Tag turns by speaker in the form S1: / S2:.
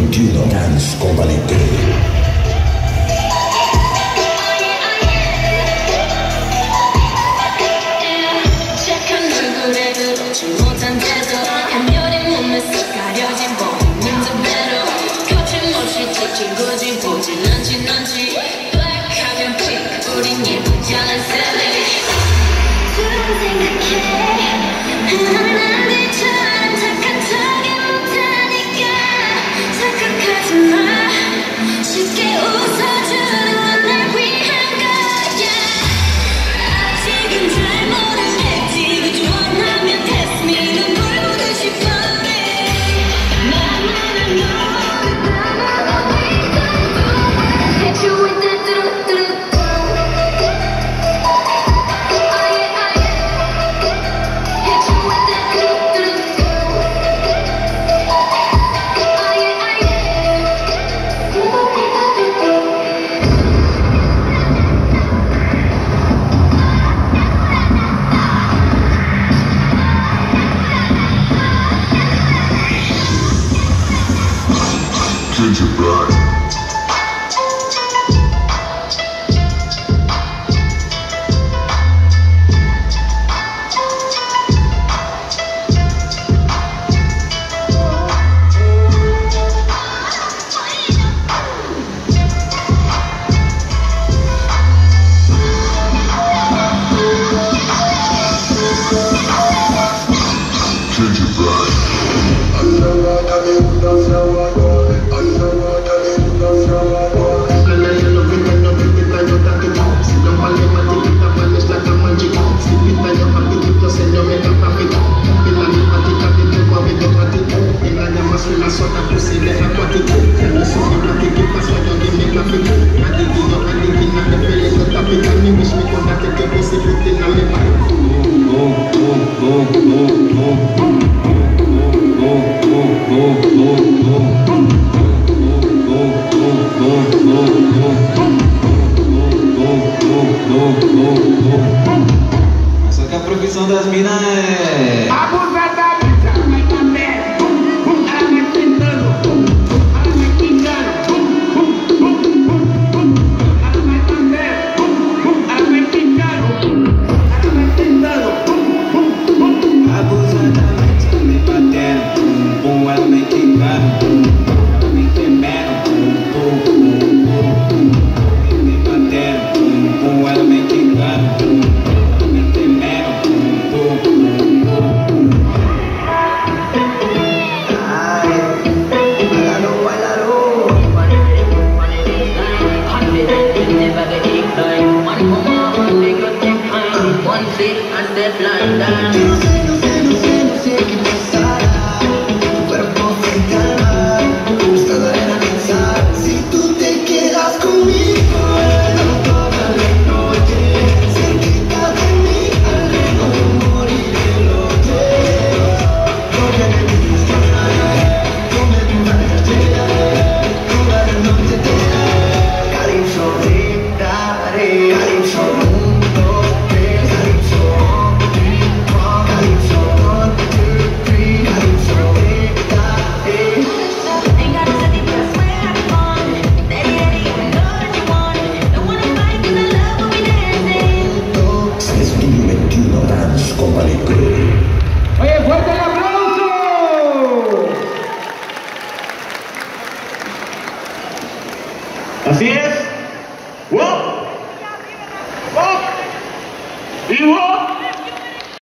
S1: 2021 Dance Company Crew.
S2: 못한 태도 간녀린 몸에서 가려진 보이는 그대로 거침없이 찍힌 거지 보진 않지 넌지 블랙하면 픽 우린 예쁘지 않은 셀리 두번 생각해 난 네처럼 착한 척이 못하니까 착각하지 마 쉽게 웃어주는 건 날 위한 거야 아직은 잘 모르겠지 그저 원하면 test me 눈물 보듯이 fall me 나만은 너를 따라가 hit you with that 뚜루뚜루 oh yeah oh yeah hit you with that 뚜루뚜루 oh yeah oh
S1: Gingerbread.
S3: Só que a profissão das minas é
S4: Abusadamente, vai também. Ela vai tentando, ela vai pingando. Ela vai também, ela vai pingando. Ela vai tentando.
S3: abusadamente me batendo, ela me quicando, ela me queimando, me batendo, ela me quicando, ela me queimando.
S2: one fit and step like that.
S4: Oye, fuerte el aplauso.
S5: Así es.